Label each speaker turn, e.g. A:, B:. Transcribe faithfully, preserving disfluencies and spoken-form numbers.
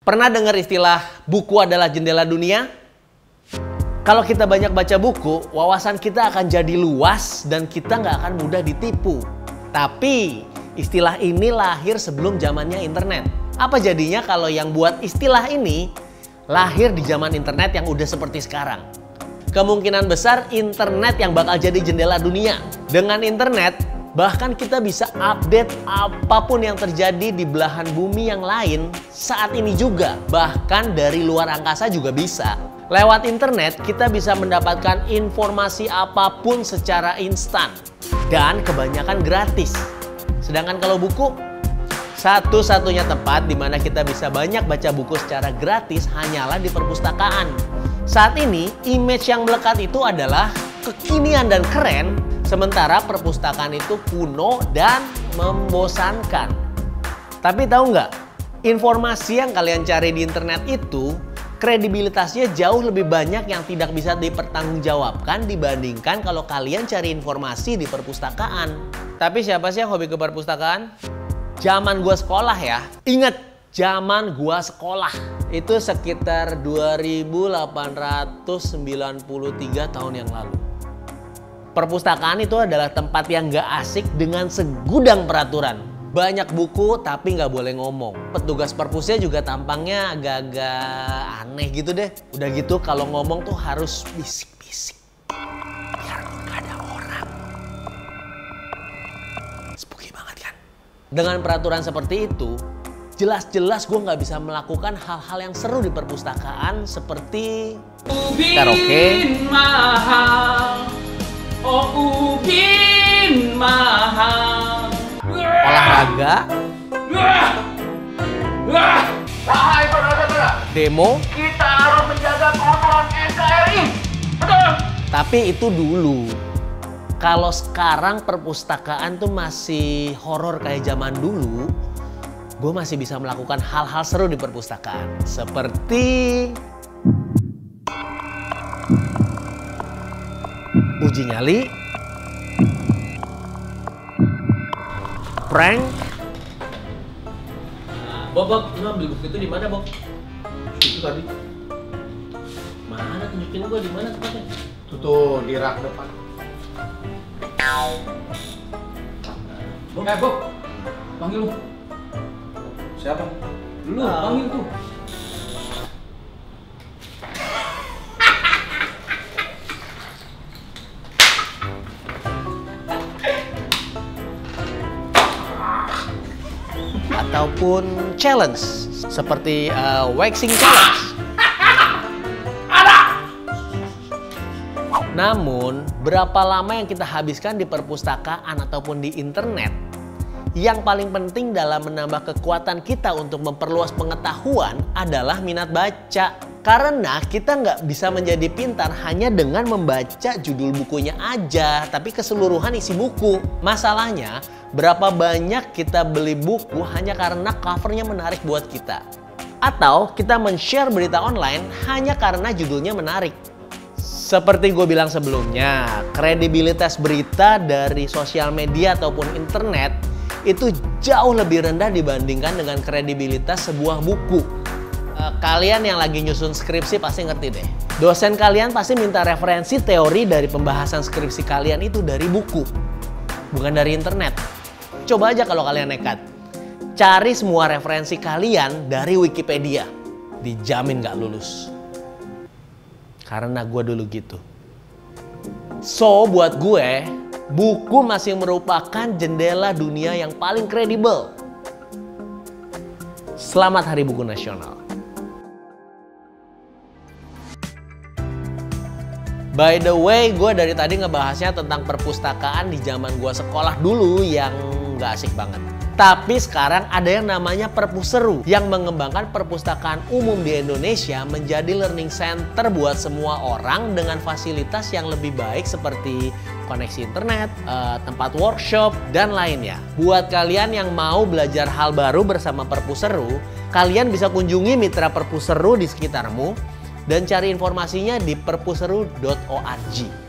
A: Pernah dengar istilah buku adalah jendela dunia? Kalau kita banyak baca buku, wawasan kita akan jadi luas dan kita nggak akan mudah ditipu. Tapi istilah ini lahir sebelum zamannya internet. Apa jadinya kalau yang buat istilah ini lahir di zaman internet yang udah seperti sekarang? Kemungkinan besar internet yang bakal jadi jendela dunia. Dengan internet, bahkan kita bisa update apapun yang terjadi di belahan bumi yang lain saat ini juga. Bahkan dari luar angkasa juga bisa. Lewat internet, kita bisa mendapatkan informasi apapun secara instan. Dan kebanyakan gratis. Sedangkan kalau buku, satu-satunya tempat di mana kita bisa banyak baca buku secara gratis hanyalah di perpustakaan. Saat ini, image yang melekat itu adalah kekinian dan keren, sementara perpustakaan itu kuno dan membosankan. Tapi tahu nggak, informasi yang kalian cari di internet itu kredibilitasnya jauh lebih banyak yang tidak bisa dipertanggungjawabkan dibandingkan kalau kalian cari informasi di perpustakaan. Tapi siapa sih yang hobi ke perpustakaan? Zaman gua sekolah ya. Ingat, zaman gua sekolah. Itu sekitar dua ribu delapan ratus sembilan puluh tiga tahun yang lalu. Perpustakaan itu adalah tempat yang gak asik dengan segudang peraturan. Banyak buku tapi nggak boleh ngomong. Petugas perpusnya juga tampangnya agak-agak aneh gitu deh. Udah gitu kalau ngomong tuh harus bisik-bisik biar nggak ada orang. Spooky banget kan? Dengan peraturan seperti itu, jelas-jelas gue nggak bisa melakukan hal-hal yang seru di perpustakaan seperti karaoke,
B: mahal, oh ubin mahal,
A: olahraga,
B: wahai saudara-saudara,
A: demo.
B: kita harus menjaga keutuhan N K R I. Betul.
A: Tapi itu dulu. Kalau sekarang perpustakaan tuh masih horor kayak zaman dulu, gue masih bisa melakukan hal-hal seru di perpustakaan. Seperti uji nyali, prank. Nah, Bob, Bob, lu ambil buku itu di mana, Bob?
C: Itu tadi.
A: Mana tunjukin gua di mana tempatnya?
C: Tuh tuh di rak depan.
B: Bob. Eh, Bob. Panggil lu.
C: Siapa?
B: Lu panggil tuh.
A: Ataupun challenge seperti uh, waxing challenge. Namun, berapa lama yang kita habiskan di perpustakaan ataupun di internet, yang paling penting dalam menambah kekuatan kita untuk memperluas pengetahuan adalah minat baca. Karena kita nggak bisa menjadi pintar hanya dengan membaca judul bukunya aja, tapi keseluruhan isi buku. Masalahnya, berapa banyak kita beli buku hanya karena covernya menarik buat kita. Atau kita men-share berita online hanya karena judulnya menarik. Seperti gue bilang sebelumnya, kredibilitas berita dari sosial media ataupun internet itu jauh lebih rendah dibandingkan dengan kredibilitas sebuah buku. Kalian yang lagi nyusun skripsi pasti ngerti deh. Dosen kalian pasti minta referensi teori dari pembahasan skripsi kalian itu dari buku, bukan dari internet. Coba aja kalau kalian nekat. Cari semua referensi kalian dari Wikipedia. Dijamin gak lulus. Karena gue dulu gitu. So, buat gue, buku masih merupakan jendela dunia yang paling kredibel. Selamat Hari Buku Nasional. By the way, gue dari tadi ngebahasnya tentang perpustakaan di zaman gue sekolah dulu yang gak asik banget. Tapi sekarang ada yang namanya Perpuseru yang mengembangkan perpustakaan umum di Indonesia menjadi learning center buat semua orang dengan fasilitas yang lebih baik seperti koneksi internet, tempat workshop, dan lainnya. Buat kalian yang mau belajar hal baru bersama Perpuseru, kalian bisa kunjungi mitra Perpuseru di sekitarmu dan cari informasinya di perpuseru dot org.